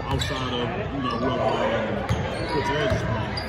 outside of, whoever I am and put your edges on.